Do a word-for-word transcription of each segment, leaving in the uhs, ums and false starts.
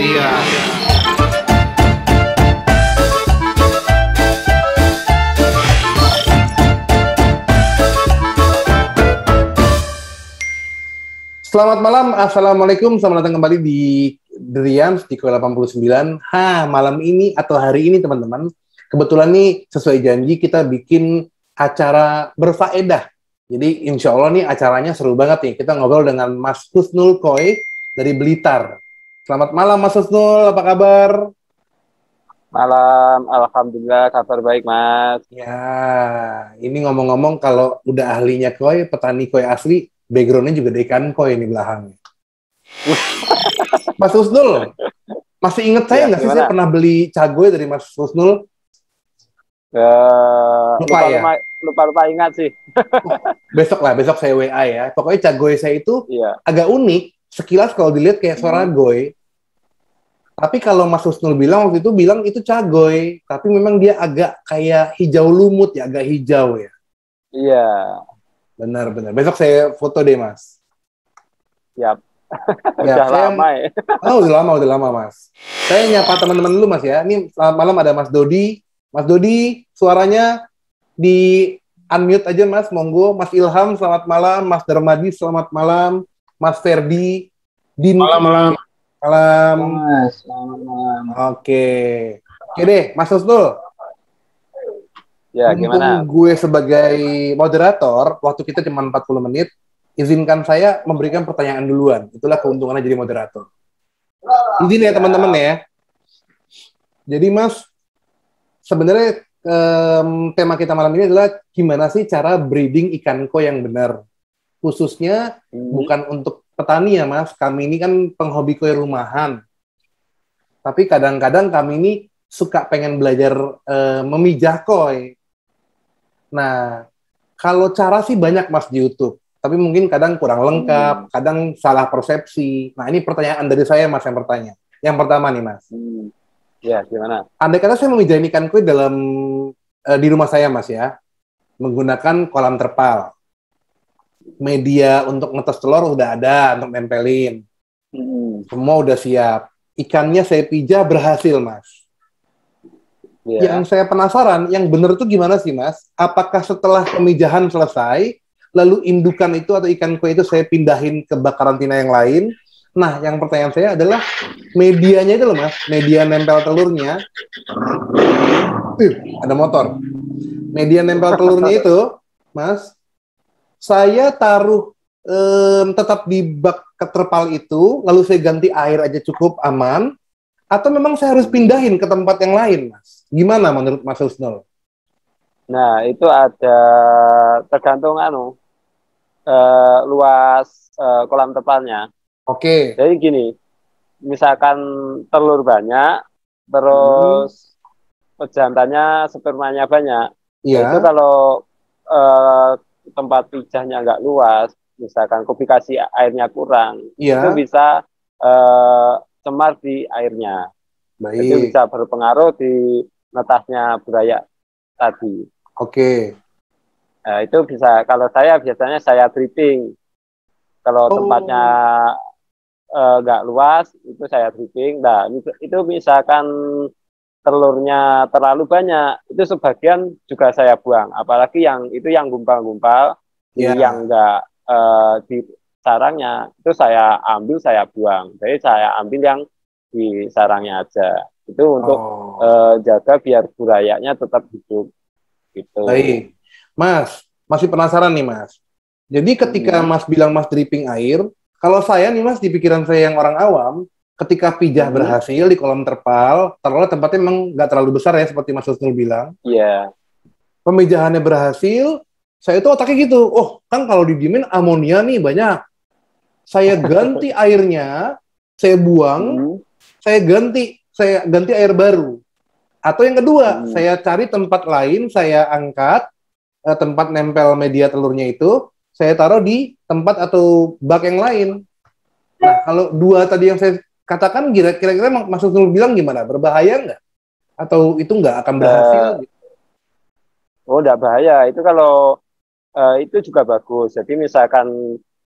Iya. Selamat malam, assalamualaikum, selamat datang kembali di Drians di Koi delapan puluh sembilan. Ha, malam ini atau hari ini teman-teman, kebetulan nih sesuai janji kita bikin acara berfaedah. Jadi insya Allah nih acaranya seru banget nih. Kita ngobrol dengan Mas Husnul Koi dari Blitar. Selamat malam Mas Husnul, apa kabar? Malam, alhamdulillah kabar baik Mas. Ya, ini ngomong-ngomong kalau udah ahlinya koi, petani koi asli, background-nya juga dari ikan koi ini belakangnya. Mas Husnul, masih inget saya Ya, nggak sih gimana? saya pernah beli cagoy dari Mas Husnul? Eh, Lupa lupa ya? lupa lupa lupa ingat sih. Besok lah, besok saya W A ya. Pokoknya cagoy saya itu Iya. agak unik, sekilas kalau dilihat kayak suara Hmm. goy. Tapi kalau Mas Husnul bilang waktu itu bilang itu cagoy, tapi memang dia agak kayak hijau lumut ya, agak hijau ya. Iya, Benar-benar. Besok saya foto deh Mas. siap. Ya, Udah saya lama ya. oh, udah lama, udah lama, Mas. Saya nyapa teman-teman dulu, Mas, ya. Ini selamat malam ada Mas Dodi. Mas Dodi, suaranya di unmute aja, Mas. Monggo. Mas Ilham, selamat malam. Mas Darmadi, selamat malam. Mas Ferdi, Din, Malam, malam. malam. Mas, selamat malam. Oke. Oke deh, Mas Husnul. Ya, Mumpung gimana? gue sebagai moderator, waktu kita cuma empat puluh menit, izinkan saya memberikan pertanyaan duluan. Itulah keuntungannya jadi moderator. Izin ya teman-teman ya. Jadi Mas, sebenarnya em, tema kita malam ini adalah gimana sih cara breeding ikan koi yang benar. Khususnya Hmm. bukan untuk petani ya Mas, kami ini kan penghobi koi rumahan. Tapi kadang-kadang kami ini suka pengen belajar eh, memijah koi. Nah, kalau cara sih banyak Mas di YouTube. Tapi mungkin kadang kurang lengkap, kadang salah persepsi. Nah, ini pertanyaan dari saya Mas yang bertanya. Yang pertama nih Mas. Hmm. Ya, gimana? Andai kata saya memijah ikan koi dalam eh, di rumah saya Mas ya, menggunakan kolam terpal. Media untuk ngetes telur udah ada, untuk nempelin. Hmm. Semua udah siap. Ikannya saya pijah berhasil Mas. Ya. Yang saya penasaran, yang benar itu gimana sih Mas? Apakah setelah pemijahan selesai, lalu indukan itu atau ikan koi itu saya pindahin ke bak karantina yang lain? Nah, yang pertanyaan saya adalah medianya itu loh Mas, media nempel telurnya. Uh, ada motor. Media nempel telurnya itu, Mas, saya taruh em, tetap di bak terpal itu, lalu saya ganti air aja cukup aman, atau memang saya harus pindahin ke tempat yang lain, Mas? Gimana menurut Mas Husnul? Nah, itu ada tergantung anu eh, luas eh, kolam terpalnya. Oke. Jadi gini, misalkan telur banyak, Hmm, terus pejantannya spermanya banyak. Nah, itu iya, kalau eh, tempat pijahnya nggak luas, misalkan kubikasi airnya kurang, itu iya, bisa eh, cemar di airnya. Itu baik. bisa berpengaruh di netasnya buaya tadi. Oke. Nah, itu bisa, kalau saya biasanya saya dripping. Kalau tempatnya Oh, eh, nggak luas, itu saya dripping. Nah, itu, itu misalkan telurnya terlalu banyak, itu sebagian juga saya buang. Apalagi yang itu yang gumpal-gumpal, di ya. yang enggak eh, di sarangnya, itu saya ambil, saya buang. Jadi saya ambil yang di sarangnya aja. Itu untuk Oh, eh, jaga biar burayanya tetap hidup gitu. baik. Mas, masih penasaran nih, Mas. Jadi ketika Hmm. Mas bilang Mas dripping air, kalau saya nih, Mas, di pikiran saya yang orang awam, ketika pijah Hmm. berhasil di kolam terpal, taruhlah tempatnya memang nggak terlalu besar ya, seperti Mas Husnul bilang, Iya. pemijahannya berhasil, saya itu otaknya gitu, oh, kan kalau didiemin amonia nih banyak. Saya ganti airnya, saya buang, Hmm. saya ganti, saya ganti air baru. Atau yang kedua, Hmm. saya cari tempat lain, saya angkat eh, tempat nempel media telurnya itu, saya taruh di tempat atau bak yang lain. Nah, kalau dua tadi yang saya katakan, kira-kira Mas Husnul bilang gimana? Berbahaya nggak? Atau itu nggak akan berhasil? Eh, oh, enggak bahaya. Itu kalau eh, itu juga bagus. Jadi misalkan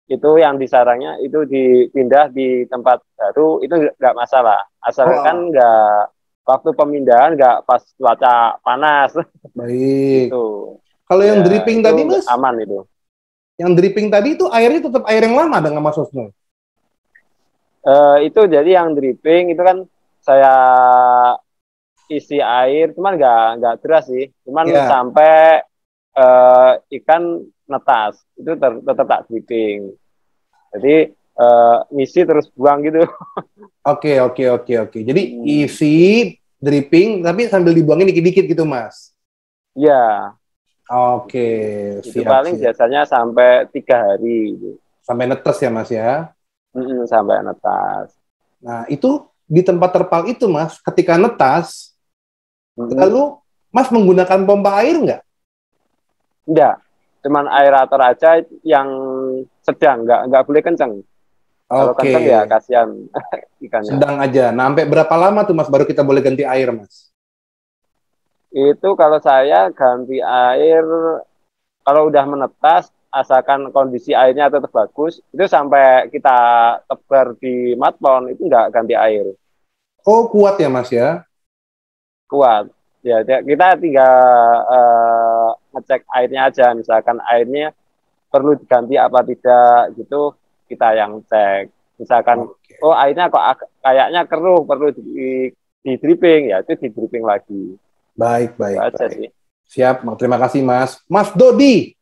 itu yang di sarangnya itu dipindah di tempat baru itu nggak masalah, asalkan nggak oh. waktu pemindahan nggak pas cuaca panas. Baik. Itu. Kalau ya, yang dripping tadi Mas, aman itu. Yang dripping tadi itu airnya tetap air yang lama dengan Mas Husnul? Uh, itu jadi yang dripping itu kan saya isi air, cuman nggak nggak deras sih, cuman yeah. sampai uh, ikan netas itu ter- tetap tak dripping. Jadi uh, ngisi terus buang gitu. Oke oke oke oke. Jadi hmm. isi dripping tapi sambil dibuangin dikit-dikit gitu Mas? Iya. Oke. Itu siap, paling siap. Biasanya sampai tiga hari. Gitu. Sampai netes ya Mas ya? Hmm, sampai netas. Nah itu di tempat terpal itu Mas, ketika netas, hmm. lalu Mas menggunakan pompa air nggak? Enggak, cuman aerator aja yang sedang, nggak nggak boleh kenceng. Kalau Oke. kenceng ya kasihan ikannya. Sedang aja. Nah, sampai berapa lama tuh Mas baru kita boleh ganti air Mas? Itu kalau saya ganti air, kalau udah menetas, asalkan kondisi airnya tetap bagus, itu sampai kita tebar di matpon, itu nggak ganti air. Oh, kuat ya Mas ya? Kuat. Ya, kita tinggal uh, ngecek airnya aja, misalkan airnya perlu diganti apa tidak, gitu, kita yang cek. Misalkan, okay. oh airnya kok kayaknya keruh, perlu di, di dripping, ya itu di dripping lagi. Baik, baik, itu aja baik. Sih. Siap, terima kasih Mas. Mas Dodi!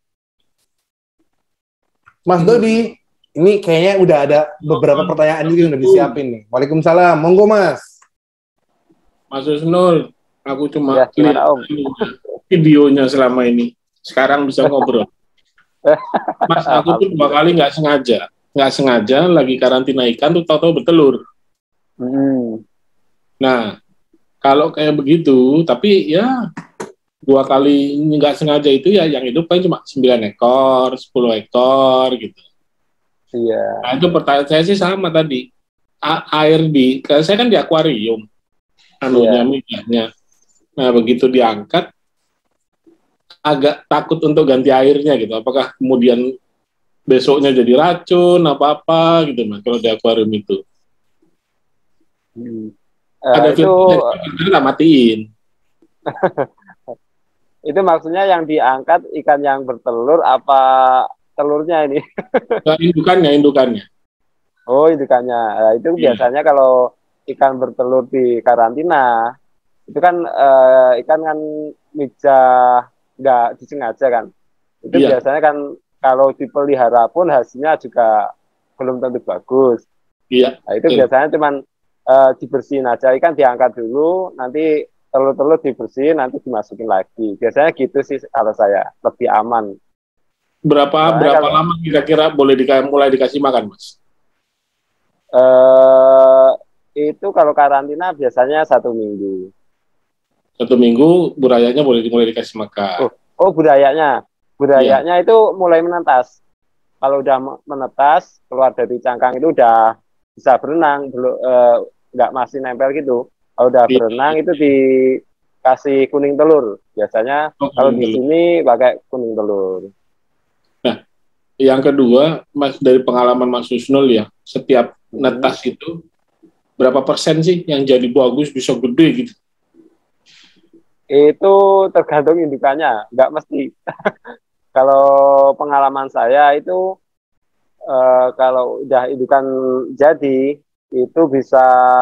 Mas Dodi, ini kayaknya udah ada beberapa pertanyaan juga yang udah disiapin nih. Waalaikumsalam, monggo Mas. Mas Husnul, aku cuma ya, lihat videonya selama ini. Sekarang bisa ngobrol. Mas, aku tuh dua kali nggak sengaja. Nggak sengaja lagi karantina ikan tuh tahu-tahu bertelur. Hmm. Nah, kalau kayak begitu, tapi ya dua kali nggak sengaja itu ya yang hidup paling cuma sembilan ekor, sepuluh ekor gitu. Iya. Nah itu pertanyaan saya sih sama tadi. A- air di, saya kan di akuarium, anunya, yeah. minyak. Nah begitu diangkat, agak takut untuk ganti airnya gitu. Apakah kemudian besoknya jadi racun, apa-apa gitu mas, kalau di akuarium itu. Hmm. Uh, Ada itu filter matiin. Itu maksudnya yang diangkat ikan yang bertelur apa telurnya ini? Nah, indukannya, indukannya. Oh, indukannya. Nah, itu yeah. biasanya kalau ikan bertelur di karantina, itu kan uh, ikan kan mijah nggak disengaja kan. Itu yeah. biasanya kan kalau dipelihara pun hasilnya juga belum tentu bagus. Iya. Nah, itu yeah. biasanya cuman uh, dibersihin aja, ikan diangkat dulu, nanti telur-telur dibersihin, nanti dimasukin lagi. Biasanya gitu sih kalau saya, lebih aman. Berapa Soalnya berapa kalau, lama kira-kira boleh di, mulai dikasih makan, Mas? Uh, itu kalau karantina biasanya satu minggu. Satu minggu, burayanya boleh mulai dikasih makan. Oh, oh burayanya. Burayanya yeah. itu mulai menetas. Kalau udah menetas, keluar dari cangkang itu udah bisa berenang, belum uh, nggak masih nempel gitu. Kalau udah berenang itu dikasih kuning telur. Biasanya oh, kalau di sini pakai kuning telur. Nah, yang kedua, Mas dari pengalaman Mas Husnul ya, setiap hmm. netas itu berapa persen sih yang jadi bagus bisa gede gitu? Itu tergantung indukannya, nggak mesti. Kalau pengalaman saya itu uh, kalau udah indukan jadi itu bisa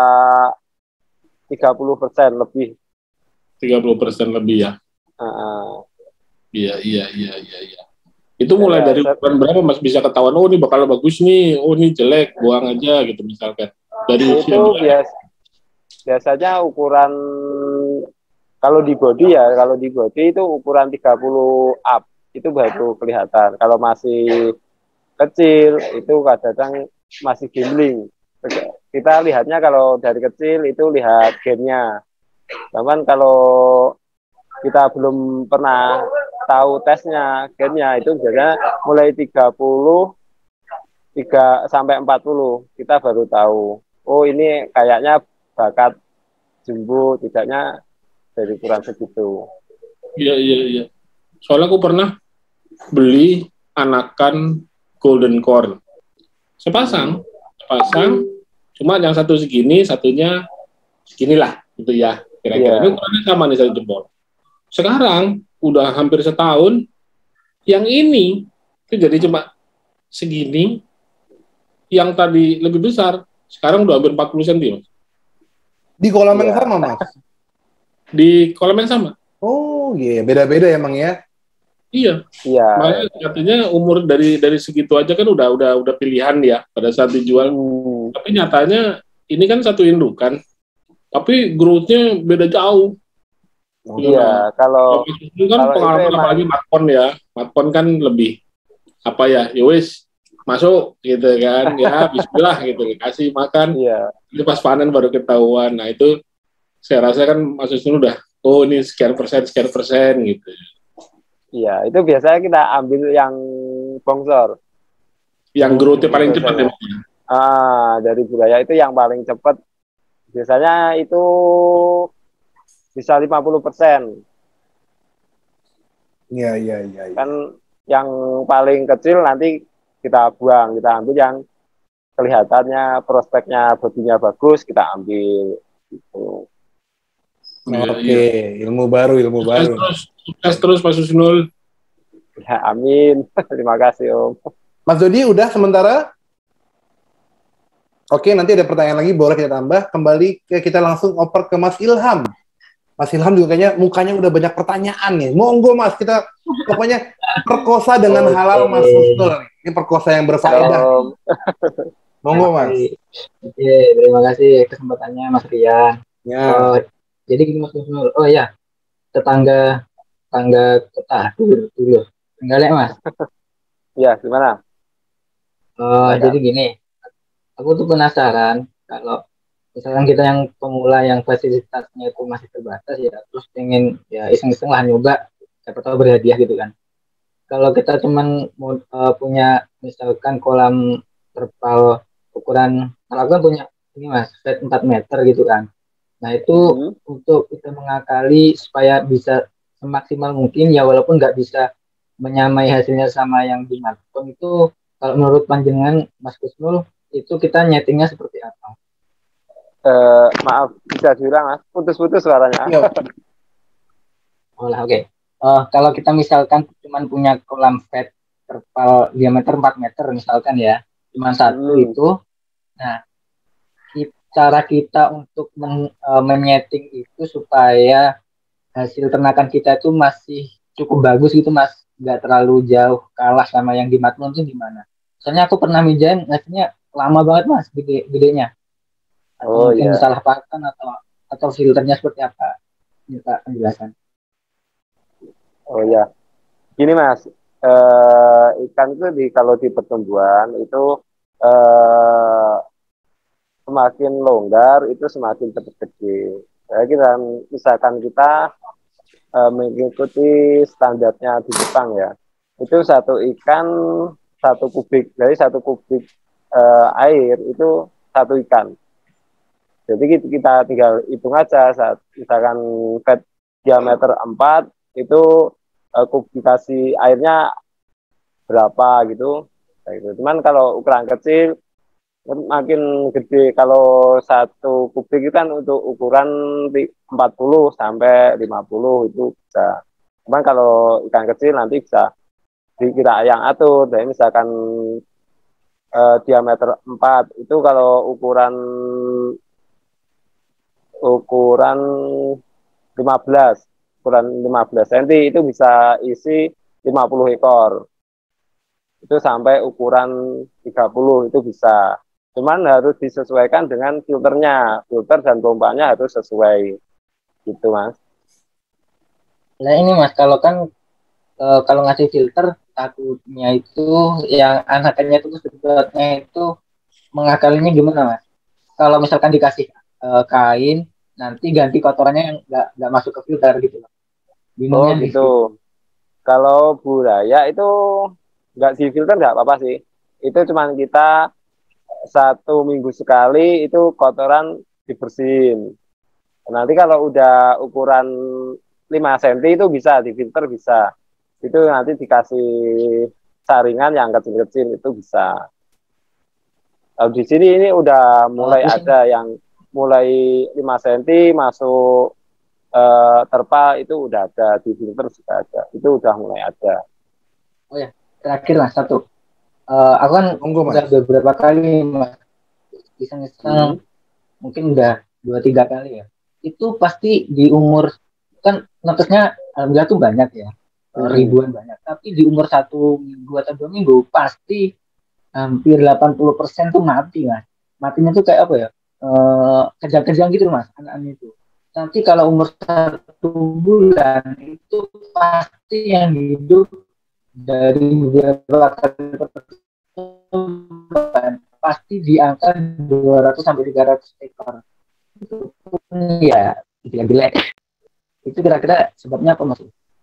tiga puluh persen lebih. tiga puluh persen lebih ya? Uh, iya, iya, iya, iya, iya. Itu mulai ya, dari ukuran berapa Mas bisa ketahuan, oh ini bakal bagus nih, oh ini jelek, buang aja gitu misalkan. Dari itu bias, biasanya ukuran, kalau di body ya, kalau di body itu ukuran tiga puluh up, itu baru kelihatan. Kalau masih kecil, itu kadang-kadang masih gambling. Kita lihatnya kalau dari kecil itu lihat gennya. Cuman kalau kita belum pernah tahu tesnya, gennya itu biasanya mulai tiga puluh tiga sampai empat puluh kita baru tahu. Oh ini kayaknya bakat jumbo, tidaknya dari ukuran segitu. Iya iya iya. Soalnya aku pernah beli anakan golden corn. Sepasang, sepasang. Cuma yang satu segini, satunya seginilah, gitu ya. Kira-kira Iya. ini ukurannya sama nih satu jempol. Sekarang udah hampir setahun, yang ini itu jadi cuma segini, yang tadi lebih besar, sekarang udah hampir empat puluh sentimeter, Mas. Di kolam yang Iya. sama, Mas. Di kolam yang sama. Oh, iya, beda-beda emang ya. Iya. Iya. Makanya katanya umur dari dari segitu aja kan udah udah udah pilihan ya pada saat dijual. Hmm. Tapi nyatanya ini kan satu indukan, tapi growth-nya beda jauh. Iya, kalau itu kan kalau pengalaman itu emang- apalagi Matpon ya. Matpon kan lebih apa ya? Ya wis masuk gitu kan ya, bismillah gitu kasih makan. iya, Itu pas panen baru ketahuan. Nah itu saya rasa kan Mas Wisnu udah oh ini sekian persen sekian persen gitu. iya, itu biasanya kita ambil yang bongsor. Yang growth-nya paling Itu cepat ya. saya. Ah, dari budaya itu yang paling cepat. Biasanya itu bisa lima puluh persen. Iya, iya, iya. iya. Kan yang paling kecil nanti kita buang, kita ambil yang kelihatannya prospeknya bodinya bagus, kita ambil gitu. Iya, Oke, iya. ilmu baru, ilmu Sukses baru. terus, sukses terus Mas Wisnu. Ya, amin. Terima kasih, Om. Mas Dodi udah sementara? Oke, nanti ada pertanyaan lagi, boleh kita tambah. Kembali ke kita langsung oper ke Mas Ilham. Mas Ilham juga kayaknya mukanya udah banyak pertanyaan nih. Monggo Mas, kita pokoknya perkosa dengan Oke. halal Mas Husnul. Ini perkosa yang berfaedah. Om. Monggo Mas. Oke, terima kasih kesempatannya Mas Rian. Ya. Oh, jadi gini Mas Nusnul. Oh ya, tetangga tetangga kota dulu dulu. Enggak lihat Mas. Ya, gimana? Oh, Enggak. jadi gini. Aku tuh penasaran kalau misalkan kita yang pemula yang fasilitasnya itu masih terbatas ya, terus pengen ya iseng-iseng lah nyoba, siapa tahu berhadiah gitu kan. Kalau kita cuman mau, uh, punya misalkan kolam terpal ukuran, kalau aku kan punya ini Mas, set empat meter gitu kan. Nah itu Hmm. untuk kita mengakali supaya bisa semaksimal mungkin ya walaupun nggak bisa menyamai hasilnya sama yang di Matpon itu, kalau menurut panjenengan Mas Kusnul itu kita nyetingnya seperti apa? Eh, maaf, bisa diulang, Mas. Putus-putus suaranya. Ya. Oh lah, oke. Eh, kalau kita misalkan cuma punya kolam fat terpal diameter empat meter misalkan ya, cuma satu Hmm. itu. Nah, ki- cara kita untuk men, eh, menyeting itu supaya hasil ternakan kita itu masih cukup bagus gitu Mas, nggak terlalu jauh kalah sama yang di Matpon itu gimana? Soalnya aku pernah mijain hasilnya lama banget Mas, gede gedenya. Oh, Atau mungkin iya. salah pakan atau atau filternya seperti apa? Minta penjelasan. Oh ya, gini Mas, eh, ikan itu di kalau di pertumbuhan itu eh, semakin longgar itu semakin cepat gede. Saya kira misalkan kita eh, mengikuti standarnya di Jepang ya, itu satu ikan satu kubik dari satu kubik eh, air itu satu ikan. Jadi kita tinggal hitung aja saat misalkan fat diameter empat itu uh, kubikasi airnya berapa gitu. Nah, gitu. Cuman kalau ukuran kecil makin gede, kalau satu kubik itu kan untuk ukuran empat puluh sampai lima puluh itu bisa. Cuman kalau ikan kecil nanti bisa kita yang atur. Jadi misalkan uh, diameter empat itu kalau ukuran ukuran lima belas ukuran lima belas sentimeter itu bisa isi lima puluh ekor. Itu sampai ukuran tiga puluh itu bisa. Cuman harus disesuaikan dengan filternya. Filter dan pompanya harus sesuai. Gitu, Mas. Nah ini Mas, kalau kan e, kalau ngasih filter takutnya itu yang anakannya itu sebetulnya itu mengakalinya gimana Mas? Kalau misalkan dikasih e, kain nanti ganti kotorannya yang nggak nggak masuk ke filter gitu loh. Oh Bingungnya di gitu. situ. Kalau budaya itu nggak di filter nggak apa-apa sih. Itu cuman kita satu minggu sekali itu kotoran dibersihin. Nanti kalau udah ukuran lima sentimeter itu bisa difilter bisa. Itu nanti dikasih saringan yang kecil-kecil itu bisa. Kalau di sini ini udah mulai Oh, ada yang mulai lima sentimeter masuk eh, terpal itu udah ada, di filter juga ada. Itu udah mulai ada. oh ya, terakhir Mas satu. Eh, aku kan Monggo udah Mas. beberapa kali Mas iseng-iseng, Hmm. mungkin udah dua tiga kali ya. Itu pasti di umur kan netesnya alhamdulillah tuh banyak ya, eh, Hmm. ribuan banyak. Tapi di umur satu minggu atau dua minggu pasti hampir delapan puluh persen tuh mati Mas. Matinya tuh kayak apa ya? Eh, kejang-kejang gitu Mas, anak-anak itu. Nanti kalau umur satu bulan itu pasti yang hidup dari beberapa kali percobaan pasti di angka dua ratus sampai tiga ratus ekor. Itu pun ya jelek-jelek. Itu kira-kira sebabnya apa Mas?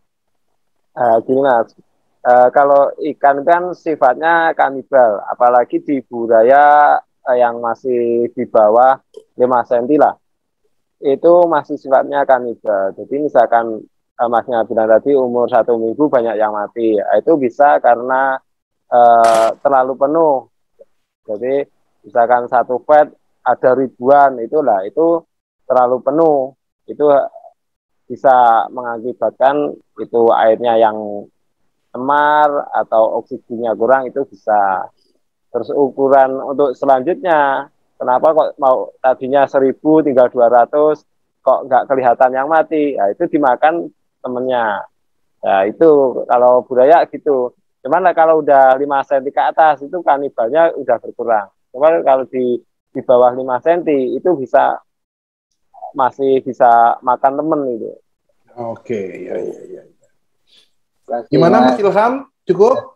Uh, gini Mas, uh, kalau ikan kan sifatnya kanibal, apalagi di budaya uh, yang masih di bawah lima sentimeter lah, itu masih sifatnya kanibal. Jadi misalkan uh, Masnya bilang tadi umur satu minggu banyak yang mati, uh, itu bisa karena uh, terlalu penuh. Jadi misalkan satu vat ada ribuan, itulah itu terlalu penuh, itu bisa mengakibatkan itu airnya yang cemar atau oksigennya kurang, itu bisa. Terus ukuran untuk selanjutnya, kenapa kok mau tadinya seribu tinggal dua ratus, kok nggak kelihatan yang mati, nah, itu dimakan temennya. Nah itu kalau budaya gitu. Cuman lah kalau udah lima sentimeter ke atas itu kanibalnya udah berkurang. Cuman kalau di di bawah lima sentimeter itu bisa masih bisa makan temen gitu. Oke, ya, ya, ya. Kasih Gimana Mas Mas. Ilham? Cukup?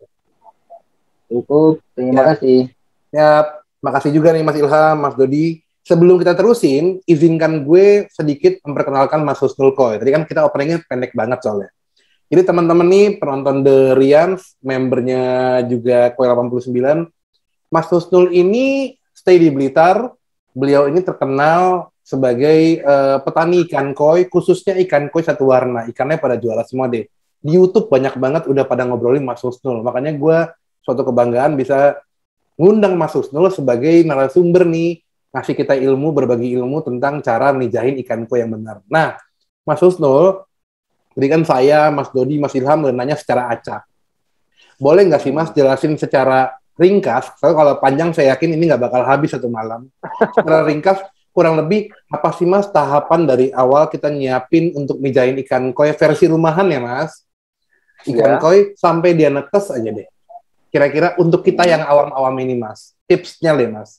Cukup. Terima Ya, kasih. ya. Makasih juga nih Mas Ilham, Mas Dodi. Sebelum kita terusin, izinkan gue sedikit memperkenalkan Mas Husnul Koy. Tadi kan kita openingnya pendek banget soalnya. Jadi teman-teman nih, penonton The Rians, membernya juga Koy delapan puluh sembilan, Mas Husnul ini stay di Blitar. Beliau ini terkenal sebagai uh, petani ikan koi, khususnya ikan koi satu warna. Ikannya pada juara semua deh. Di YouTube banyak banget udah pada ngobrolin Mas Husnul. Makanya gue suatu kebanggaan bisa ngundang Mas Husnul sebagai narasumber nih, ngasih kita ilmu, berbagi ilmu tentang cara nijahin ikan koi yang benar. Nah, Mas Husnul, jadi kan saya, Mas Dodi, Mas Ilham nanya secara acak. Boleh nggak sih Mas jelasin secara ringkas? Soalnya kalau panjang saya yakin ini nggak bakal habis satu malam. Secara ringkas, kurang lebih apa sih Mas tahapan dari awal kita nyiapin untuk nijahin ikan koi versi rumahan ya Mas? Ikan Ya. koi sampai dia netes aja deh. Kira-kira untuk kita yang awam-awam ini Mas, tipsnya deh Mas.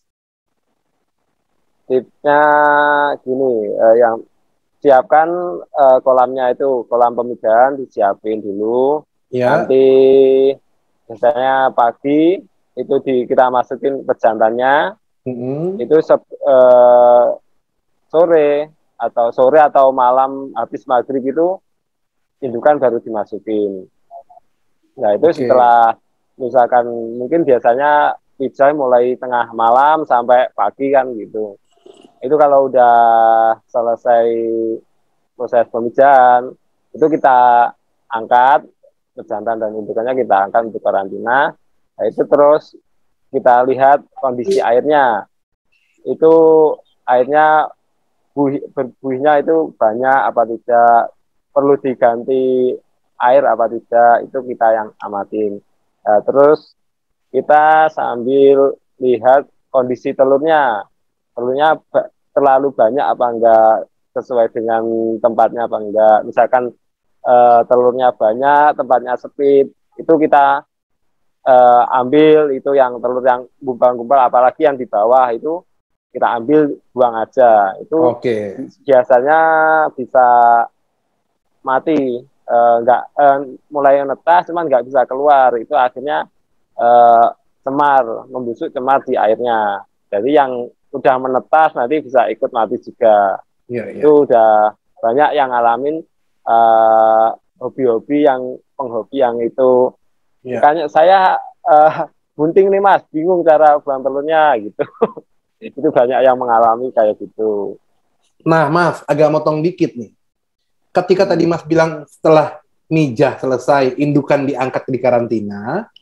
Tipsnya gini, eh, yang siapkan eh, kolamnya itu, kolam pemijahan disiapin dulu. Ya. Nanti biasanya pagi itu di, kita masukin pejantannya. Mm-hmm. Itu se, eh, sore atau sore atau malam habis maghrib itu indukan baru dimasukin. Nah itu Okay. setelah misalkan mungkin biasanya pijai mulai tengah malam sampai pagi kan gitu. Itu kalau udah selesai proses pemijahan, itu kita angkat pejantan dan indukannya, kita angkat untuk karantina. Nah, itu terus kita lihat kondisi airnya. Itu airnya buih, berbuihnya itu banyak apa tidak, perlu diganti air apa tidak, itu kita yang amatin. Nah, terus kita sambil lihat kondisi telurnya, telurnya terlalu banyak apa enggak, sesuai dengan tempatnya apa enggak. Misalkan eh, telurnya banyak, tempatnya sempit, itu kita eh, ambil itu yang telur yang gumpal-gumpal, apalagi yang di bawah itu kita ambil, buang aja. Itu okay. Biasanya bisa mati, eh, enggak eh, mulai netas, cuman enggak bisa keluar. Itu akhirnya eh, cemar, membusuk cemar di airnya. Jadi yang udah menetas nanti bisa ikut mati juga. Ya, itu ya. udah banyak yang ngalamin uh, hobi-hobi yang penghobi yang itu. Ya. Makanya saya uh, bunting nih Mas, bingung cara buang telurnya gitu. Itu banyak yang mengalami kayak gitu. Nah Mas, agak motong dikit nih. Ketika hmm. tadi Mas bilang setelah mijah selesai, indukan diangkat di karantina,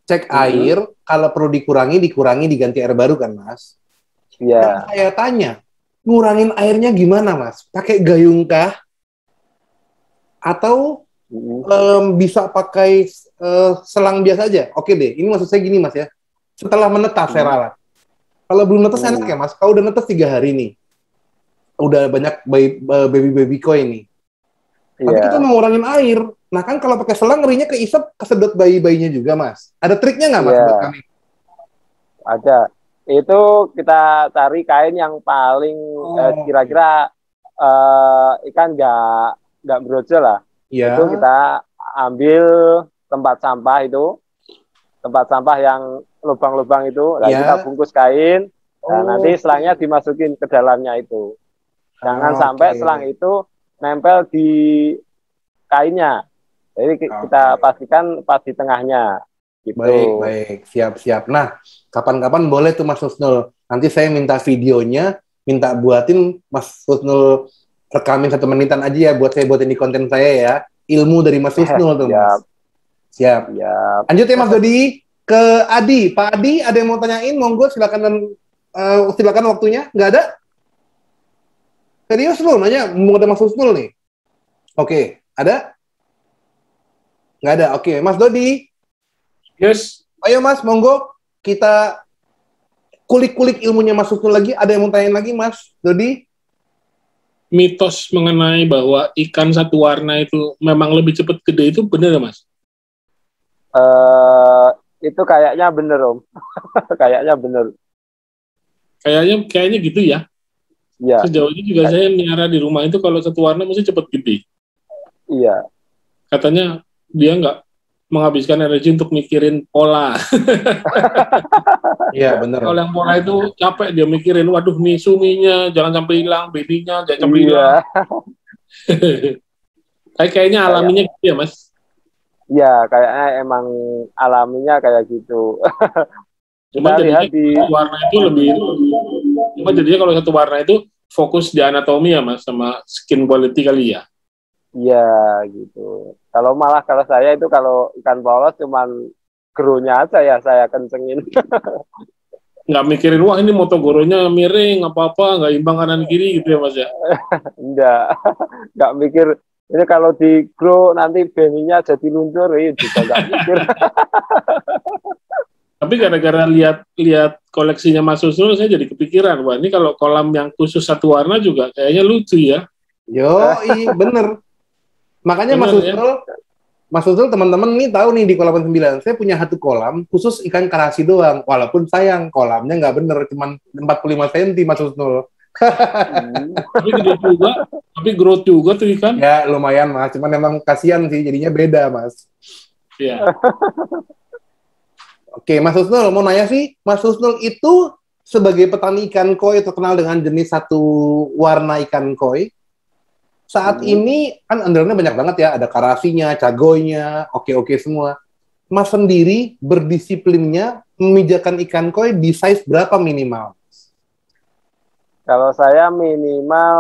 cek Mhm. air, kalau perlu dikurangi, dikurangi, diganti air baru kan, Mas? Yang Iya. saya tanya, ngurangin airnya gimana, Mas? Pakai gayung kah? Atau Mhm. em, bisa pakai eh, selang biasa aja? Oke deh, ini maksud saya gini, Mas ya. Setelah menetas saya Hmm. ralat. Kalau belum netes Hmm. enak ya, Mas. Kalau udah netes tiga hari nih, udah banyak baby-baby koi nih. Tapi Iya. kita mau ngurangin air. Nah kan kalau pakai selang ngerinya keisep, kesedot bayi-bayinya juga, Mas. Ada triknya nggak, Mas, Iya. buat kami? Ada. Itu kita cari kain yang paling eh, Oh, kira-kira eh, ikan nggak nggak brojol lah. iya. Itu kita ambil tempat sampah itu, tempat sampah yang lubang-lubang itu, nah Iya. kita bungkus kain, nah Oh, nanti selangnya oke. dimasukin ke dalamnya itu. Jangan Ah, sampai oke. selang itu nempel di kainnya. Jadi ki- kita Oke. pastikan pas di tengahnya, gitu. Baik, baik. Siap-siap. Nah, kapan-kapan boleh tuh Mas Husnul. Nanti saya minta videonya, minta buatin Mas Husnul rekamin satu menitan aja ya buat saya buatin di konten saya ya. Ilmu dari Mas Husnul tuh, Mas. Siap, Siap. siap. Lanjut ya Mas Dodi ke Adi. Pak Adi, ada yang mau tanyain? Monggo silakan dan eh, silakan waktunya. Nggak ada? Serius lu nanya mau ada Mas Husnul nih? Oke, ada? Nggak ada. Oke, Mas Dodi. Yes, Ayo Mas, monggo kita kulik-kulik ilmunya Mas Husnul lagi. Ada yang mau tanyain lagi Mas Dodi? mitos mengenai bahwa ikan satu warna itu memang lebih cepat gede itu benar, Mas? Eh, itu kayaknya bener, Om. Kayaknya bener. Kayaknya kayaknya gitu ya. Iya, Sejauh ini juga saya miara di rumah itu kalau satu warna mesti cepat gede. iya. Katanya dia nggak menghabiskan energi untuk mikirin pola. Iya, bener. Kalau yang pola itu capek dia mikirin, waduh nih suminya jangan sampai hilang, babynya jangan sampai hilang. Iya. Kayak kayaknya alaminya gitu ya, Mas. Iya, kayaknya emang alaminya kayak gitu. Cuma Kita jadinya lihat di satu warna itu lebih cuma jadinya kalau satu warna itu fokus di anatomi ya, Mas, sama skin quality kali ya. iya gitu. Kalau malah kalau saya itu kalau ikan polos cuman gerunya aja ya saya kencengin. Nggak mikirin, wah ini motogoronya miring, apa-apa, nggak imbang kanan kiri gitu ya, Mas ya. Enggak. Enggak mikir ini kalau di grow nanti benihnya jadi luncur, ya juga enggak mikir. Tapi gara-gara lihat lihat koleksinya Mas Husnul, saya jadi kepikiran, wah ini kalau kolam yang khusus satu warna juga kayaknya lucu ya. Yo, bener. Makanya Mas Bener, ya? Husnul, Mas Husnul teman-teman nih tahu nih di kolam sembilan, saya punya satu kolam khusus ikan karasi doang. Walaupun sayang kolamnya nggak bener, cuma empat puluh lima sentimeter Mas Husnul. Hmm. Tapi gede juga, tapi growth juga tuh ikan. Ya lumayan Mas, cuman emang kasihan sih jadinya beda Mas. Iya. Oke, Mas Husnul mau nanya sih, Mas Husnul itu sebagai petani ikan koi terkenal dengan jenis satu warna ikan koi. Saat Hmm. ini kan undernya banyak banget ya, ada karasinya, cagoynya, oke-oke semua. Mas sendiri berdisiplinnya memijakan ikan koi di size berapa minimal? Kalau saya minimal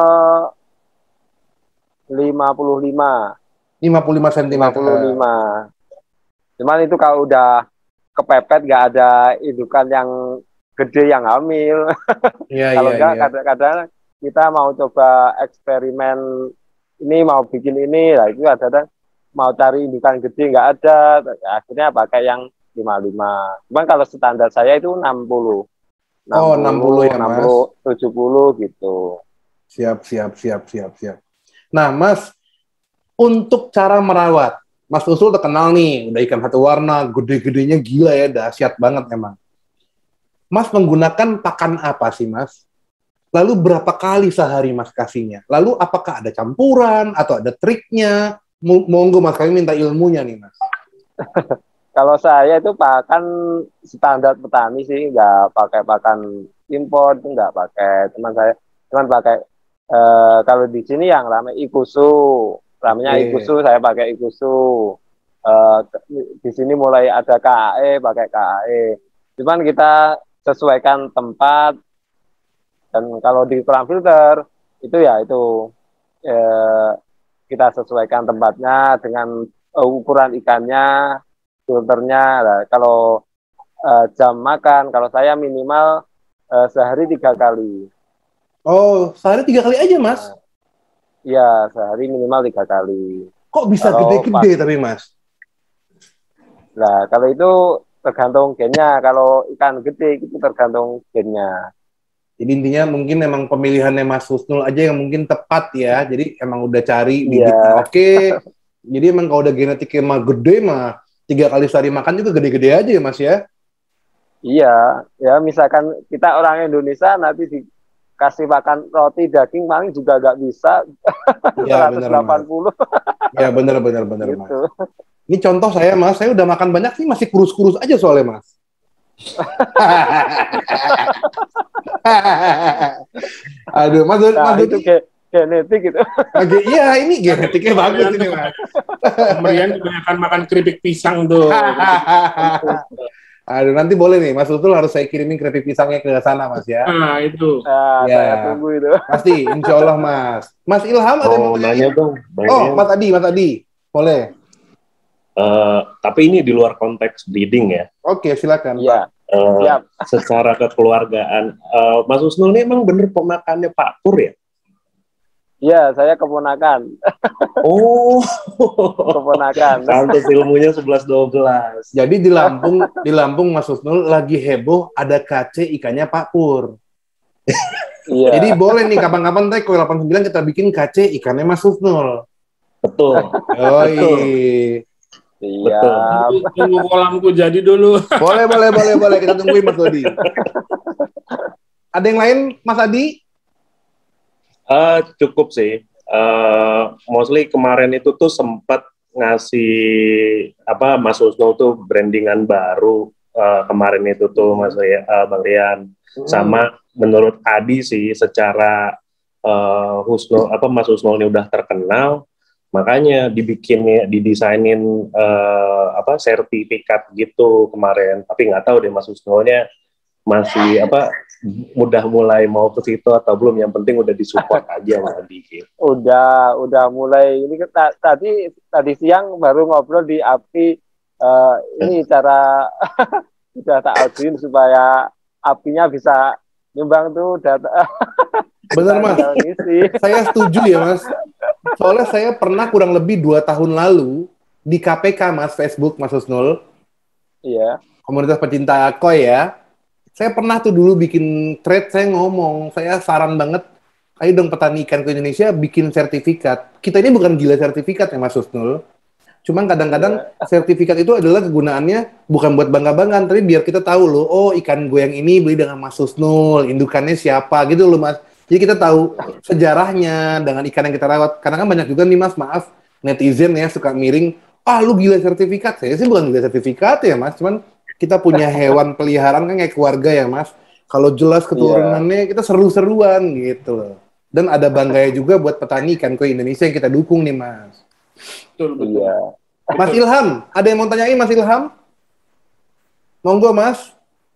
lima puluh lima. lima puluh lima lima sentimeter. puluh lima. Cuman itu kalau udah kepepet nggak ada indukan yang gede yang hamil. Iya, Kalau iya, enggak iya. kadang-kadang kita mau coba eksperimen ini mau bikin ini lah itu ada mau cari indukan gede nggak ada, akhirnya pakai yang lima puluh lima. Cuman kalau standar saya itu enam puluh. Oh, enam puluh ya, Mas. enam puluh, tujuh puluh gitu. Siap, siap, siap, siap, siap. Nah, Mas, untuk cara merawat, Mas Husnul terkenal nih, udah ikan satu warna, gede-gedenya gila ya, dahsyat banget emang. Mas menggunakan pakan apa sih, Mas? Lalu berapa kali sehari Mas kasihnya? Lalu apakah ada campuran atau ada triknya? Monggo Mas, kami minta ilmunya nih, Mas. Kalau saya itu pakan standar petani sih, nggak pakai pakan impor, itu nggak pakai. Cuman saya cuman pakai eh, kalau di sini yang ramai ikusu, ramenya Oke. ikusu, saya pakai ikusu. Eh, di sini mulai ada K A E, pakai K A E. Cuman kita sesuaikan tempat. Dan kalau di kolam filter itu ya itu eh, kita sesuaikan tempatnya dengan uh, ukuran ikannya. filternya. Nah, kalau uh, jam makan, kalau saya minimal uh, sehari tiga kali. Oh, sehari tiga kali aja, Mas? Iya, sehari minimal tiga kali. Kok bisa Kalau gede-gede pas- tapi, Mas? Nah, kalau itu tergantung gennya. Kalau ikan gede itu tergantung gennya. Jadi intinya mungkin emang pemilihannya Mas Husnul aja yang mungkin tepat ya. Jadi emang udah cari bibit Iya, yang oke. Jadi emang kalau udah genetiknya mah gede mah tiga kali sehari makan juga gede-gede aja ya Mas ya. iya. Ya, misalkan kita orang Indonesia nanti dikasih makan roti daging paling juga nggak bisa. Iya benar Mas. seratus delapan puluh Ya benar benar benar Mas. gitu. Ini contoh saya Mas, saya udah makan banyak sih masih kurus-kurus aja soalnya Mas. Aduh, Mas, Nah, Mas itu ge- genetik gitu. Oke, iya ini genetiknya bagus ini Mas. Merian kebanyakan makan keripik pisang tuh. Aduh, nanti boleh nih, Mas Utul harus saya kirimin keripik pisangnya ke sana, Mas ya. Nah, itu. Nah, Ya. saya tunggu itu. Pasti, insya Allah, Mas. Mas Ilham ada yang mau Mau nanya? nanya dong, Bang Oh, Ian. Mas Adi, Mas Adi. Boleh. Eh, tapi ini di luar konteks breeding ya. Oke, silakan. Iya, Eh, siap. secara kekeluargaan, eh, Mas Husnul ini emang bener pemakannya Pak Pur ya? Iya, saya keponakan. Oh, Keponakan. pantes ilmunya sebelas dua belas. Jadi di Lampung, di Lampung Mas Husnul lagi heboh ada K C ikannya Pak Pur. Iya. Jadi boleh nih kapan-kapan teh delapan puluh sembilan kita bikin K C ikannya Mas Husnul. Betul. Oi. Iya. Tunggu kolamku jadi dulu. Boleh, boleh, boleh, boleh. Kita tungguin Mas Dodi. Ada yang lain, Mas Adi? Eh, cukup sih. Eh, mostly kemarin itu tuh sempat ngasih apa Mas Husnul tuh brandingan baru eh, kemarin itu tuh Mas Ria- eh, Bang Rian. Sama menurut Adi sih secara eh, Husnul apa Mas Husnul ini udah terkenal, makanya dibikinnya didesainin eh, apa sertifikat gitu kemarin. Tapi nggak tahu deh Mas Husnulnya masih apa udah mulai mau ke situ atau belum. Yang penting udah disupport aja sama Adi gitu. Udah, udah mulai. Ini kan ta- tadi tadi siang baru ngobrol di api. eh, ini cara udah tak ajuin supaya apinya bisa nyumbang tuh data. Bener, Mas. Ngisi. Saya setuju ya, Mas. Soalnya saya pernah kurang lebih dua tahun lalu di K P K, Mas, Facebook, Mas Husnul. Iya. Komunitas pecinta koi ya. Saya pernah tuh dulu bikin thread, saya ngomong, saya saran banget, ayo dong petani ikan ke Indonesia bikin sertifikat. Kita ini bukan gila sertifikat ya Mas Husnul. Cuman kadang-kadang sertifikat itu adalah kegunaannya bukan buat bangga-banggaan, tapi biar kita tahu loh, oh ikan gue yang ini beli dengan Mas Husnul, indukannya siapa gitu loh Mas. Jadi kita tahu sejarahnya dengan ikan yang kita rawat. Karena kan banyak juga nih Mas, maaf, netizen ya suka miring, ah lu gila sertifikat. Saya sih bukan gila sertifikat ya Mas, cuman kita punya hewan peliharaan kan kayak keluarga ya Mas. Kalau jelas keturunannya kita seru-seruan gitu loh. Dan ada bangganya juga buat petani ikan koi Indonesia yang kita dukung nih Mas. Betul, betul. Iya. Mas Ilham, ada yang mau tanyain Mas Ilham? Monggo Mas.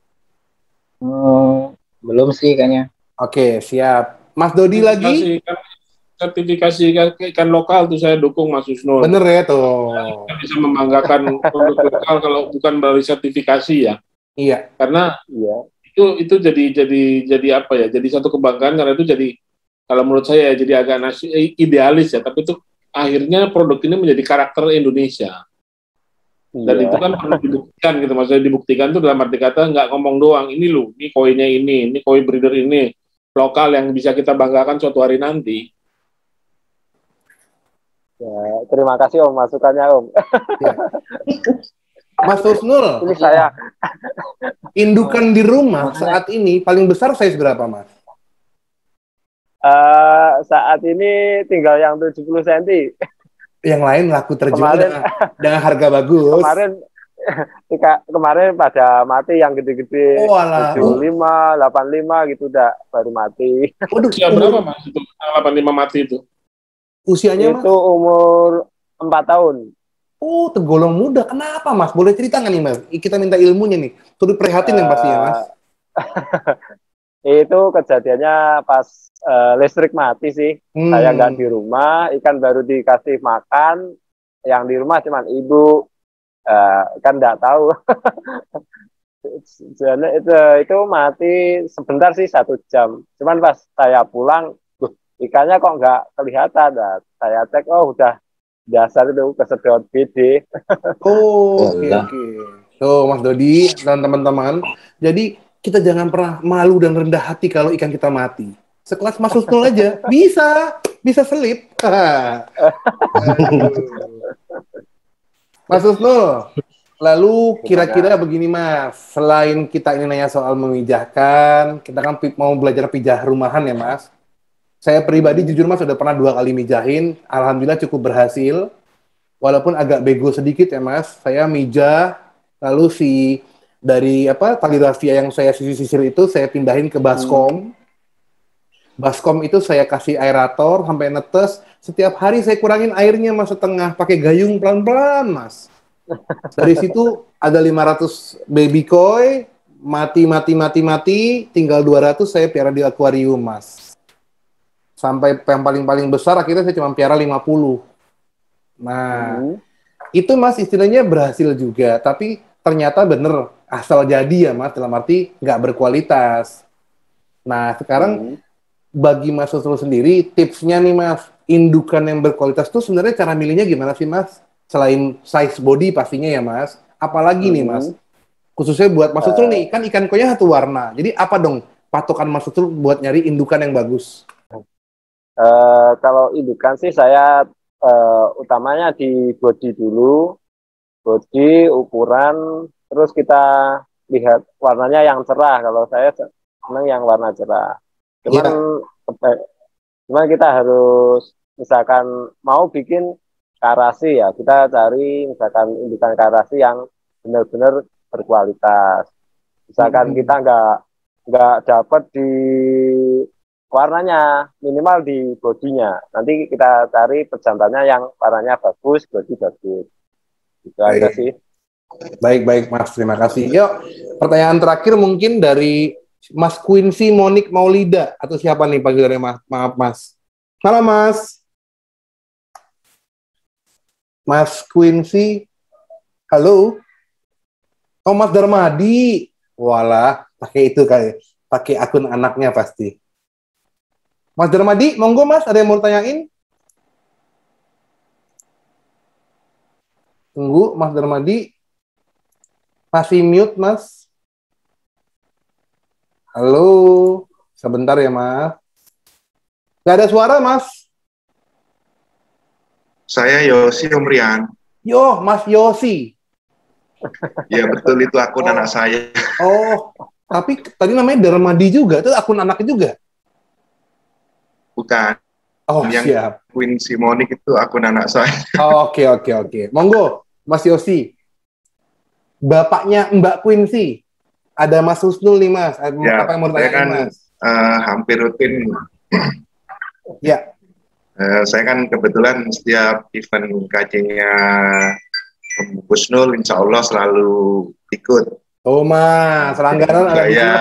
Hmm, belum sih kayaknya. Oke, siap. Mas Dodi lagi? Sertifikasi ikan, sertifikasi ikan, ikan lokal tuh saya dukung Mas Husnul. Bener ya tuh. Kita bisa membanggakan produk lokal kalau bukan melalui sertifikasi ya. Iya. Karena Iya. itu itu jadi jadi jadi apa ya? Jadi satu kebanggaan karena itu jadi kalau menurut saya ya, jadi agak nasi, idealis ya. Tapi itu akhirnya produk ini menjadi karakter Indonesia. Dan Iya. itu kan perlu dibuktikan gitu. Maksudnya dibuktikan itu dalam arti kata nggak ngomong doang. Ini loh, ini koinya ini, ini koi breeder ini lokal yang bisa kita banggakan suatu hari nanti. Ya, terima kasih Om masukannya Om. Mas Husnul, Ini saya indukan di rumah saat ini paling besar size berapa Mas? eh, saat ini tinggal yang tujuh puluh sentimeter. Yang lain laku terjual Kemarin- dengan, dengan harga bagus. Kemarin Tika, kemarin pada mati yang gede-gede. Oh, alah. tujuh puluh lima, delapan puluh lima gitu udah baru mati. Waduh, Usia berapa Mas itu? delapan puluh lima mati itu. usianya Mas? Itu umur empat tahun. Oh, tergolong muda. Kenapa Mas? Boleh cerita nggak nih Mas? Kita minta ilmunya nih. Turut prihatin yang pastinya Mas. Itu kejadiannya pas eh, listrik mati sih. Hmm. Saya nggak di rumah, ikan baru dikasih makan. Yang di rumah cuman ibu. uh, kan nggak tahu. Jadi itu itu mati sebentar sih satu jam. Cuman pas saya pulang, tuh, ikannya kok nggak kelihatan. Nah, saya cek, oh udah dasar itu kesedot B D. Oh, oke okay, oke. Okay. So, Mas Dodi dan teman-teman, jadi kita jangan pernah malu dan rendah hati kalau ikan kita mati. Sekelas Mas Husnul aja bisa, bisa selip. Mas Husnul, lalu kira-kira begini Mas, selain kita ini nanya soal memijahkan, kita kan mau belajar pijah rumahan ya Mas. Saya pribadi jujur Mas sudah pernah dua kali mijahin, alhamdulillah cukup berhasil. Walaupun agak bego sedikit ya Mas, saya mijah, lalu si dari apa tali rafia yang saya sisir-sisir itu saya pindahin ke baskom. Hmm. Baskom itu saya kasih aerator sampai netes. Setiap hari saya kurangin airnya Mas setengah, pakai gayung pelan-pelan Mas. Dari situ ada lima ratus baby koi, mati, mati, mati, mati, tinggal dua ratus saya piara di akuarium Mas. Sampai yang paling-paling besar akhirnya saya cuma piara lima puluh. Nah, hmm. itu Mas istilahnya berhasil juga, tapi ternyata bener asal jadi ya Mas, dalam arti nggak berkualitas. Nah, sekarang hmm. bagi Mas Husnul sendiri, tipsnya nih Mas, indukan yang berkualitas tuh sebenarnya cara milihnya gimana sih Mas? Selain size body pastinya ya Mas, apalagi hmm. nih Mas, khususnya buat Mas Husnul uh. nih, kan ikan koinya satu warna, jadi apa dong patokan Mas Husnul buat nyari indukan yang bagus? Uh, kalau indukan sih saya uh, utamanya di body dulu, body, ukuran, terus kita lihat warnanya yang cerah. Kalau saya senang yang warna cerah. Cuman, yeah. cuman kita harus misalkan mau bikin karasi ya, kita cari misalkan indukan karasi yang benar-benar berkualitas. Misalkan mm-hmm. kita nggak nggak dapat di warnanya, minimal di bodinya. Nanti kita cari pejantannya yang warnanya bagus, bodi bagus. Itu baik. Aja sih. Baik-baik Mas, terima kasih. Yuk, pertanyaan terakhir mungkin dari Mas Quincy Monik Maulida, atau siapa nih panggilannya Mas? Maaf Mas. Halo Mas. Mas Quincy. Halo. Oh Mas Darmadi. Walah, pakai itu kayak pakai akun anaknya pasti. Mas Darmadi, monggo Mas, ada yang mau tanyain? Tunggu, Mas Darmadi. Masih mute, Mas. Halo, sebentar ya Mas. Gak ada suara Mas. Saya Yosi Om Rian. Yo, Mas Yosi. Ya betul, itu akun oh. anak saya. Oh, tapi tadi namanya Darmadi juga, itu akun anaknya juga? Bukan. Oh, yang siap. Quincy Monik itu akun anak saya. Oh, oke, oke, oke. Monggo, Mas Yosi. Bapaknya Mbak Quincy. Ada Mas Husnul nih, Mas. Ya, apa yang mau saya kan Mas? Uh, hampir rutin. Ya. Uh, saya kan kebetulan setiap event K C-nya Husnul, insya Allah selalu ikut. Oh Mas, langganan ada ya.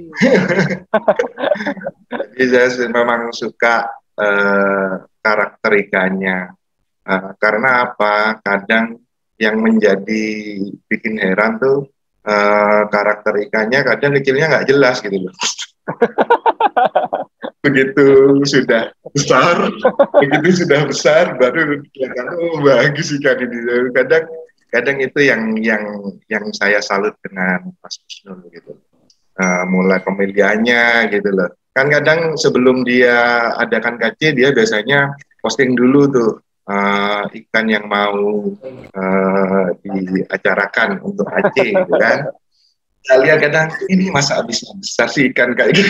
Jadi saya memang suka uh, karakter ikannya. Uh, karena apa? Kadang yang menjadi bikin heran tuh uh, karakter ikannya kadang kecilnya nggak jelas gitu loh. Begitu sudah besar, begitu sudah besar baru kelihatan oh bagus ikan ini. Kadang kadang itu yang yang yang saya salut dengan Mas Husnul gitu. Uh, mulai pemilihannya gitu loh. Kan kadang sebelum dia adakan K C dia biasanya posting dulu tuh uh, ikan yang mau uh, diacarakan untuk K C gitu kan. Kita lihat kadang ini masa habis besar sih ikan kayak gini.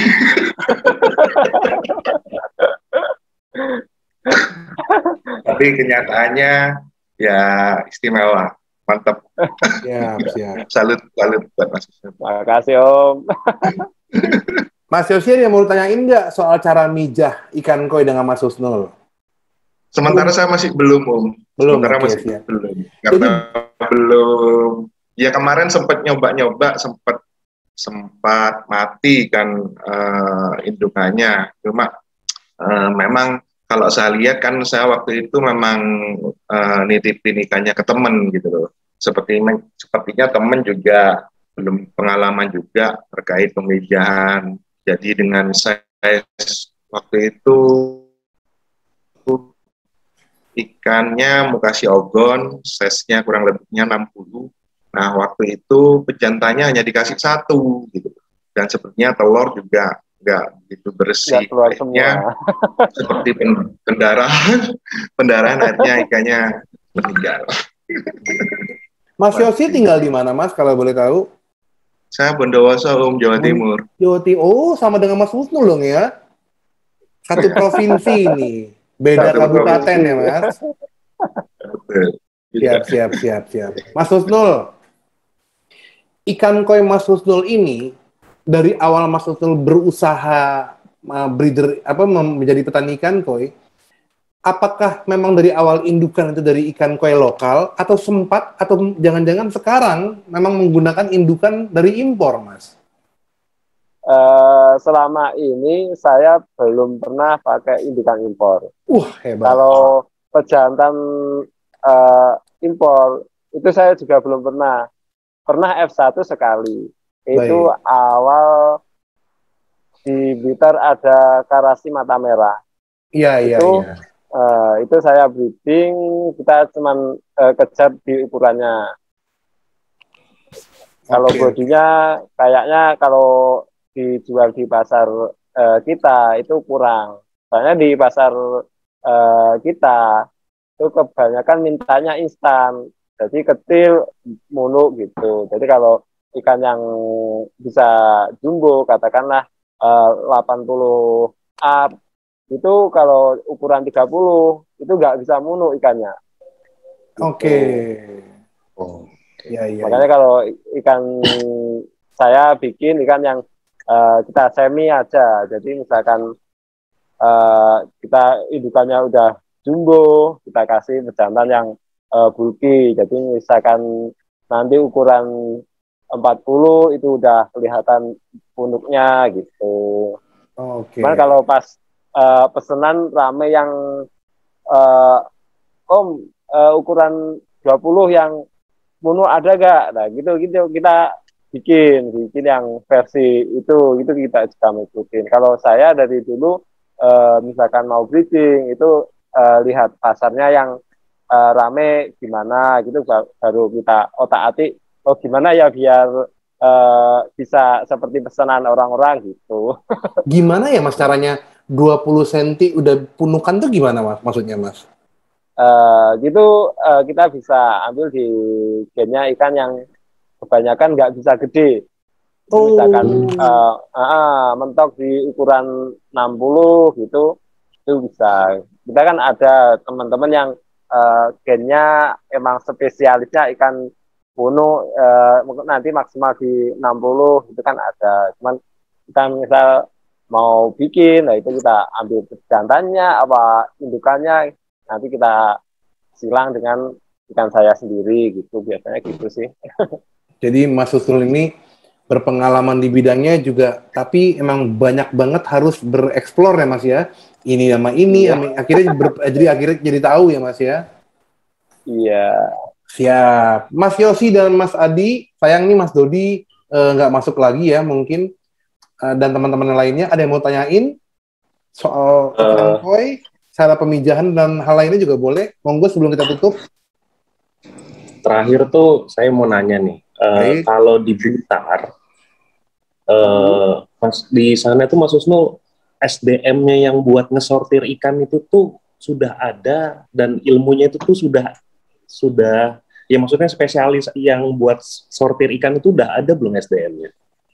Tapi kenyataannya ya istimewa. Mantap. Siap, siap. Salut, salut buat Mas Husnul. Terima kasih Om. Mas Yosi yang mau tanyain nggak soal cara mijah ikan koi dengan Mas Husnul? Sementara belum. Saya masih belum Om. Belum. Sementara Okay, masih siap. belum. Karena Jadi, belum. Ya kemarin sempat nyoba-nyoba, sempat sempat mati kan uh, indukannya. Cuma uh, memang kalau saya lihat kan saya waktu itu memang uh, nitipin ikannya ke temen gitu loh. seperti sepertinya teman juga belum pengalaman juga terkait pemijahan. Jadi dengan saya waktu itu ikannya mau kasih ogon, size-nya kurang lebihnya enam puluh. Nah, waktu itu pejantannya hanya dikasih satu gitu. Dan sepertinya telur juga nggak begitu bersih. Akhirnya seperti pendarahan, pendarahan akhirnya ikannya meninggal. Mas Yosi tinggal di mana, Mas, kalau boleh tahu? Saya Bondowoso, Om, Jawa Timur. Jawa Timur. Oh, sama dengan Mas Husnul dong ya? Satu provinsi nih. Beda Satu kabupaten provinsi. Ya, Mas? Siap, siap, siap, siap. Mas Husnul, ikan koi Mas Husnul ini, dari awal Mas Husnul berusaha uh, breeder, apa, menjadi petani ikan koi, apakah memang dari awal indukan itu dari ikan koi lokal, atau sempat, atau jangan-jangan sekarang memang menggunakan indukan dari impor, Mas? Uh, selama ini saya belum pernah pakai indukan impor. Wah, hebat. Kalau pejantan uh, impor, itu saya juga belum pernah. Pernah F satu sekali. Baik. Itu awal di Blitar ada karasi mata merah. Iya, iya, iya. Uh, itu saya breeding, kita cuman uh, kejar di ukurannya. Okay. Kalau bodinya kayaknya kalau dijual di pasar uh, kita itu kurang. Soalnya di pasar uh, kita itu kebanyakan mintanya instan. Jadi kecil, mulu gitu. Jadi kalau ikan yang bisa jumbo, katakanlah uh, delapan puluh up, itu kalau ukuran tiga puluh itu nggak bisa munu ikannya. Oke. Okay. Oh, ya, ya, makanya ya. Kalau ikan saya bikin ikan yang uh, kita semi aja. Jadi misalkan uh, kita indukannya udah jumbo, kita kasih pejantan yang uh, bulky. Jadi misalkan nanti ukuran empat puluh itu udah kelihatan punuknya gitu. Oke. Okay. Cuman kalau pas Uh, pesanan rame yang uh, om uh, ukuran dua puluh yang munu ada gak? Nah gitu gitu kita bikin bikin yang versi itu itu kita juga ngikutin. Kalau saya dari dulu uh, misalkan mau breeding itu uh, lihat pasarnya yang uh, rame gimana gitu baru kita otak-atik oh gimana ya biar uh, bisa seperti pesanan orang-orang gitu. Gimana ya Mas caranya dua puluh sentimeter udah punukan tuh gimana Mas? Maksudnya Mas? Uh, gitu uh, kita bisa ambil di gennya ikan yang kebanyakan nggak bisa gede. Oh. Misalkan uh, uh, mentok di ukuran enam puluh gitu, itu bisa. Kita kan ada teman-teman yang uh, gennya emang spesialisnya ikan punu uh, nanti maksimal di enam puluh itu kan ada. Cuman kita misal mau bikin, nah itu kita ambil jantannya, apa indukannya, nanti kita silang dengan ikan saya sendiri gitu, biasanya gitu sih. Jadi Mas Husnul ini berpengalaman di bidangnya juga, tapi emang banyak banget harus bereksplor ya Mas ya. Ini sama ini, iya. akhirnya ber, jadi akhirnya jadi tahu ya Mas ya. Iya. Siap. Mas Yosi dan Mas Adi, sayang nih Mas Dodi nggak uh, masuk lagi ya mungkin. Uh, dan teman-teman lainnya ada yang mau tanyain soal ikan koi, cara pemijahan dan hal lainnya juga boleh. Monggo sebelum kita tutup. Terakhir tuh saya mau nanya nih, uh, kalau di Blitar, uh, mas di sana tuh Mas Husnul S D M-nya yang buat ngesortir ikan itu tuh sudah ada dan ilmunya itu tuh sudah sudah ya maksudnya spesialis yang buat sortir ikan itu udah ada belum S D M-nya?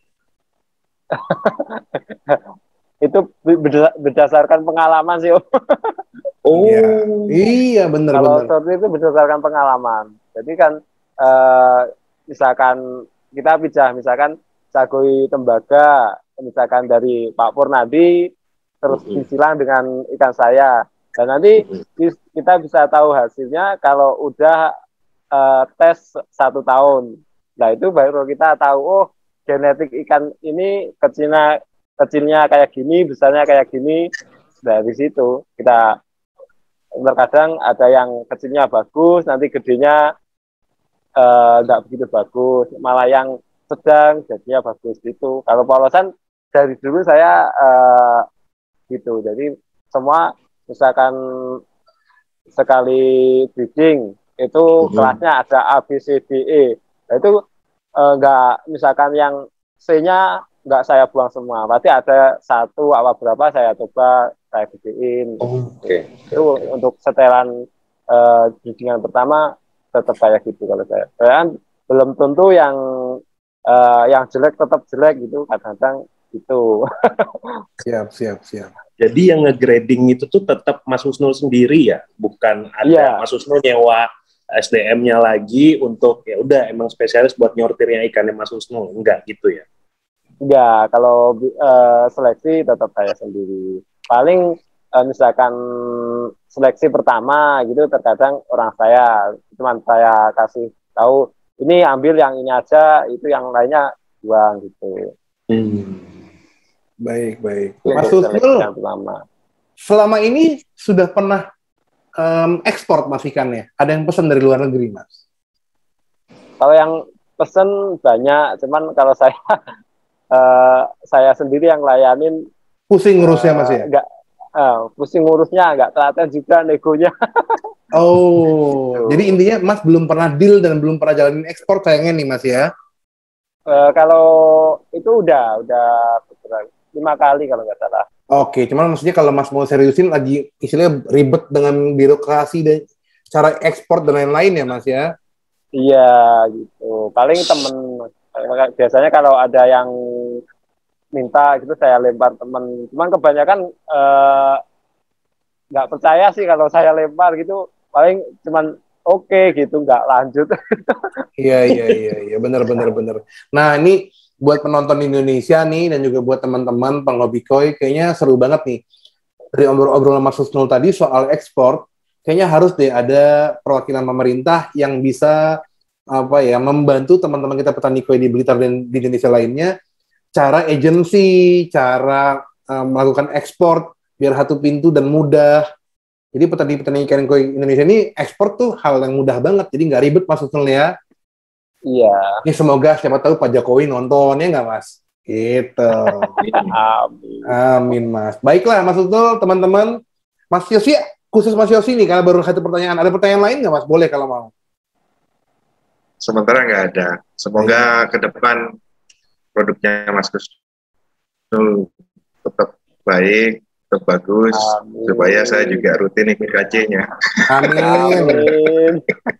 Itu berdasarkan pengalaman sih. Oh iya benar. Kalau sortir itu berdasarkan pengalaman. Jadi kan eh, misalkan kita pijah misalkan Sagoi tembaga misalkan dari Pak Purnadi terus mm-hmm. disilang dengan ikan saya dan nanti mm-hmm. kita bisa tahu hasilnya kalau udah eh, tes satu tahun. Nah itu baru kita tahu oh genetik ikan ini kecilnya kecilnya kayak gini, besarnya kayak gini. Dari situ kita terkadang ada yang kecilnya bagus, nanti gedenya eh, nggak begitu bagus, malah yang sedang jadinya bagus gitu. Kalau polosan dari dulu saya eh, gitu. Jadi semua misalkan sekali bidding itu Mhm. kelasnya ada A, B, C, D, E. Nah, itu eh, nggak misalkan yang C-nya nggak saya buang semua. Berarti ada satu apa berapa saya coba saya gedein. Oke. Itu untuk setelan eh, biddingan pertama tetap kayak gitu kalau saya. Saya kan belum tentu yang eh, yang jelek tetap jelek gitu, kadang-kadang gitu. Siap, siap, siap. Jadi yang nge-grading itu tuh tetap Mas Husnul sendiri ya, bukan ada Iya. Mas Husnul nyewa S D M-nya lagi untuk ya udah emang spesialis buat nyortirnya ikannya Mas Husnul, enggak gitu ya? Enggak, kalau eh, seleksi tetap saya sendiri. Paling eh, misalkan seleksi pertama gitu terkadang orang saya, cuman saya kasih tahu ini ambil yang ini aja, itu yang lainnya buang gitu. Hmm. Baik, baik. Itu Mas untuk seleksi Husnul, yang pertama. selama ini sudah pernah em, ekspor mas ikannya? Ada yang pesan dari luar negeri, Mas? Kalau yang pesen banyak, cuman kalau saya eh, saya sendiri yang layanin Pusing ngurusnya, eh, Mas ya? enggak eh, pusing ngurusnya, enggak telaten juga negonya. Oh, Gitu. jadi intinya Mas belum pernah deal dan belum pernah jalanin ekspor sayangnya nih, Mas ya? Eh, kalau itu udah udah beberapa- lima kali kalau nggak salah. Oke, cuman maksudnya kalau Mas mau seriusin lagi istilahnya ribet dengan birokrasi dan cara ekspor dan lain-lain ya, Mas ya? Iya gitu. Paling temen biasanya kalau ada yang minta gitu saya lempar temen. Cuman kebanyakan eh, nggak percaya sih kalau saya lempar gitu. Paling cuman oke gitu, nggak lanjut. Iya, iya, iya, iya, benar, benar, benar. Nah, ini buat penonton Indonesia nih dan juga buat teman-teman penghobi koi, kayaknya seru banget nih. Dari obrol-obrolan Mas Husnul tadi soal ekspor, kayaknya harus deh ada perwakilan pemerintah yang bisa apa ya membantu teman-teman kita petani koi di Blitar dan di Indonesia lainnya, cara agensi, cara eh, melakukan ekspor biar satu pintu dan mudah. Jadi petani-petani ikan koi Indonesia ini ekspor tuh hal yang mudah banget, jadi nggak ribet Mas Husnul ya. Iya. Ini semoga siapa tahu Pak Jokowi nonton ya nggak Mas? Gitu. Amin. Amin Mas. Baiklah Mas Husnul, teman-teman. Mas Yosi, khusus Mas Yosi nih, karena baru satu pertanyaan. Ada pertanyaan lain nggak Mas? Boleh kalau mau. Sementara nggak ada. Semoga ke depan produknya Mas Husnul tetap baik, tetap bagus, Amin. supaya saya juga rutin ikut K C-nya. Amin. Amin.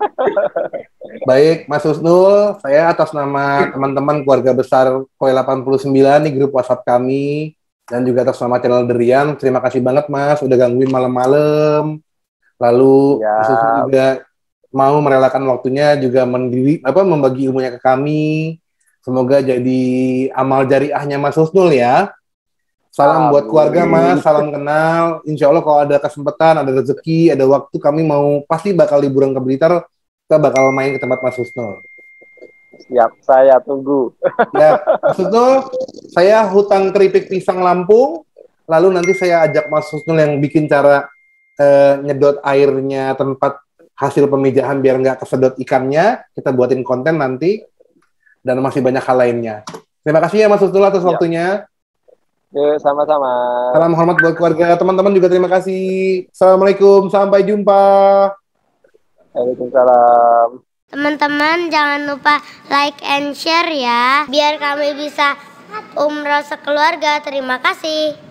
Baik, Mas Husnul, saya atas nama teman-teman keluarga besar Koi delapan puluh sembilan nih grup WhatsApp kami dan juga atas nama channel Derian, terima kasih banget Mas udah gangguin malam-malam. Lalu Ya. Mas Husnul juga mau merelakan waktunya juga mendiri, apa membagi ilmunya ke kami. Semoga jadi amal jariahnya Mas Husnul ya. Salam buat Amin. keluarga Mas, salam kenal. Insya Allah kalau ada kesempatan, ada rezeki, ada waktu kami mau pasti bakal liburan ke Blitar. Kita bakal main ke tempat Mas Husnul. Siap, saya tunggu. Ya, Mas Husnul, saya hutang keripik pisang Lampung. Lalu nanti saya ajak Mas Husnul yang bikin cara eh, nyedot airnya tempat hasil pemijahan biar nggak kesedot ikannya. Kita buatin konten nanti. Dan masih banyak hal lainnya. Terima kasih ya Mas Husnul atas Siap. waktunya. Yuk, sama-sama. Salam hormat buat keluarga. Teman-teman juga terima kasih. Assalamualaikum, sampai jumpa. Waalaikumsalam. Teman-teman jangan lupa like and share ya, biar kami bisa umroh sekeluarga. Terima kasih.